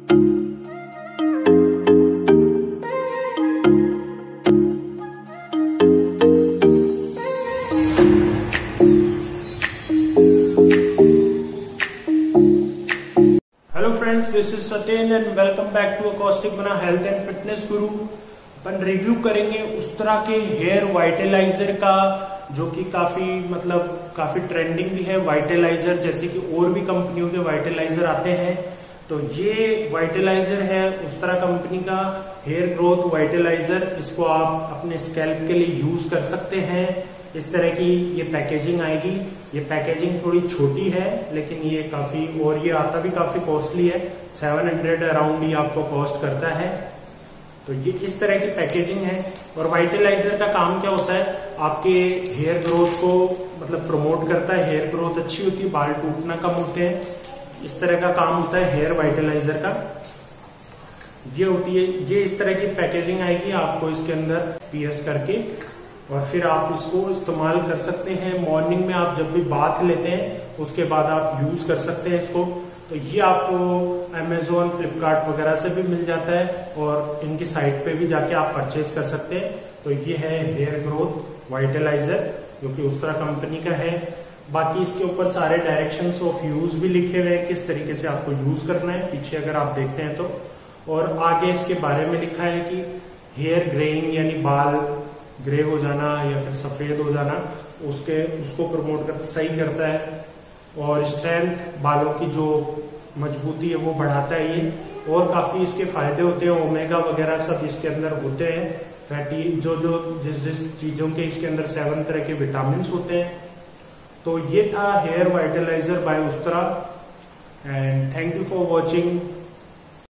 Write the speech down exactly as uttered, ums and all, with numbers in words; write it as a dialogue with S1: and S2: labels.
S1: Hello friends, this is Satyen and welcome back to acoustic बना health and fitness guru. अपन review करेंगे उस्तरा के hair vitaliser का, जो कि काफी मतलब काफी ट्रेंडिंग भी है। वाइटलाइजर जैसे कि और भी कंपनियों के वाइटलाइजर आते हैं, तो ये वाइटलाइजर है उस्तरा कंपनी का हेयर ग्रोथ वाइटलाइजर। इसको आप अपने स्कैल्प के लिए यूज कर सकते हैं। इस तरह की ये पैकेजिंग आएगी। ये पैकेजिंग थोड़ी छोटी है, लेकिन ये काफी, और ये आता भी काफी कॉस्टली है। सेवन हंड्रेड अराउंड ये आपको कॉस्ट करता है। तो ये इस तरह की पैकेजिंग है। और वाइटलाइजर का काम क्या होता है, आपके हेयर ग्रोथ को मतलब प्रमोट करता है। हेयर ग्रोथ अच्छी होती है, बाल टूटना कम होते हैं। इस तरह का काम होता है हेयर वाइटलाइजर का। ये होती है, ये इस तरह की पैकेजिंग आएगी आपको इसके अंदर पीएस करके, और फिर आप इसको इस्तेमाल कर सकते हैं। मॉर्निंग में आप जब भी बाथ लेते हैं उसके बाद आप यूज कर सकते हैं इसको। तो ये आपको अमेजोन, फ्लिपकार्ट वगैरह से भी मिल जाता है, और इनकी साइट पे भी जाके आप परचेज कर सकते हैं। तो ये है हेयर ग्रोथ वाइटलाइजर, जो कि उस्तरा कंपनी का है। बाकी इसके ऊपर सारे डायरेक्शंस ऑफ यूज भी लिखे हुए हैं, किस तरीके से आपको यूज करना है, पीछे अगर आप देखते हैं तो। और आगे इसके बारे में लिखा है कि हेयर ग्रेइंग यानी बाल ग्रे हो जाना या फिर सफेद हो जाना, उसके उसको प्रमोट करता, सही करता है। और स्ट्रेंथ, बालों की जो मजबूती है वो बढ़ाता है ये। और काफी इसके फायदे होते हैं, ओमेगा वगैरह सब इसके अंदर होते हैं। फैटी जो जो जिस जिस चीजों के इसके अंदर सेवन तरह के विटामिन होते हैं। तो ये था hair vitaliser by Ustraa, and thank you for watching.